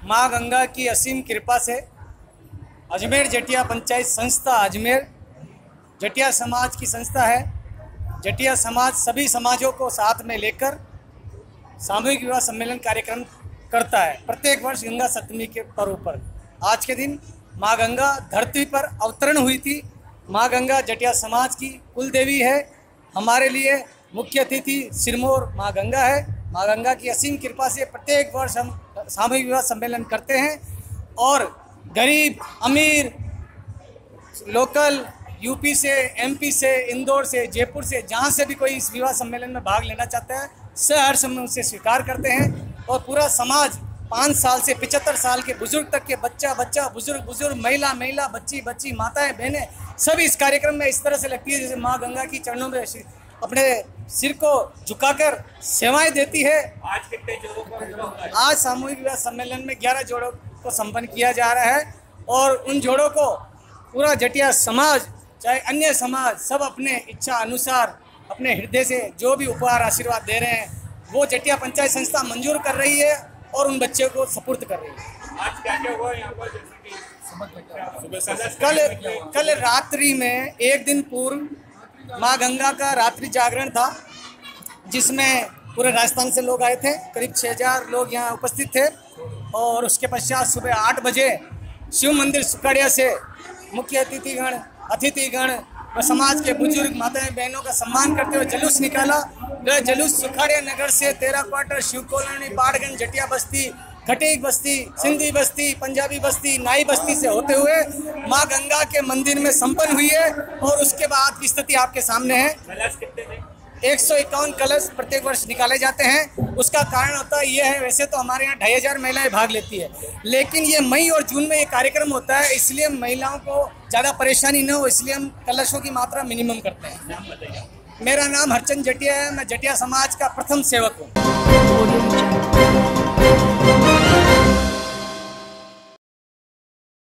माँ गंगा की असीम कृपा से अजमेर जटिया पंचायत संस्था अजमेर जटिया समाज की संस्था है। जटिया समाज सभी समाजों को साथ में लेकर सामूहिक विवाह सम्मेलन कार्यक्रम करता है प्रत्येक वर्ष गंगा सप्तमी के पर्व पर। आज के दिन माँ गंगा धरती पर अवतरण हुई थी। माँ गंगा जटिया समाज की कुल देवी है। हमारे लिए मुख्य अतिथि सिरमौर माँ गंगा है। माँ गंगा की असीम कृपा से प्रत्येक वर्ष हम सामूहिक विवाह सम्मेलन करते हैं और गरीब अमीर लोकल यूपी से, एमपी से, इंदौर से, जयपुर से, जहाँ से भी कोई इस विवाह सम्मेलन में भाग लेना चाहता है सहर्ष हम उसे स्वीकार करते हैं। और पूरा समाज 5 साल से 75 साल के बुजुर्ग तक के बच्चा बुजुर्ग महिला बच्ची माताएं बहनें सब इस कार्यक्रम में इस तरह से लगती है जैसे माँ गंगा की चरणों में अपने सिर को झुकाकर सेवाएं देती है। आज कितने जोड़ों का? आज सामूहिक विवाह सम्मेलन में 11 जोड़ों को संपन्न किया जा रहा है और उन जोड़ों को पूरा जटिया समाज चाहे अन्य समाज सब अपने इच्छा अनुसार अपने हृदय से जो भी उपहार आशीर्वाद दे रहे हैं वो जटिया पंचायत संस्था मंजूर कर रही है और उन बच्चों को सपुर्द कर रही है। आज क्या क्या हुआ यहाँ पर? जैसे कि कल रात्रि में एक दिन पूर्व माँ गंगा का रात्रि जागरण था जिसमें पूरे राजस्थान से लोग आए थे। करीब 6000 लोग यहाँ उपस्थित थे और उसके पश्चात सुबह 8 बजे शिव मंदिर सुखाड़िया से मुख्य अतिथिगण व समाज के बुजुर्ग माताएं बहनों का सम्मान करते हुए जुलूस निकाला। वह जुलूस सुखाड़िया नगर से 13 क्वार्टर, शिव कॉलोनी, बाड़गंज, जटिया बस्ती, खटेक बस्ती, सिंधी बस्ती, पंजाबी बस्ती, नाई बस्ती से होते हुए माँ गंगा के मंदिर में संपन्न हुई है। और उसके बाद की स्थिति आपके सामने है। कलश कितने थे? 151 कलश प्रत्येक वर्ष निकाले जाते हैं। उसका कारण होता है ये है, वैसे तो हमारे यहाँ 2500 महिलाएं भाग लेती है, लेकिन ये मई और जून में ये कार्यक्रम होता है इसलिए महिलाओं को ज़्यादा परेशानी न हो इसलिए हम कलशों की मात्रा मिनिमम करते हैं। नाम बताइए। मेरा नाम हरचंद जटिया है। मैं जटिया समाज का प्रथम सेवक हूँ।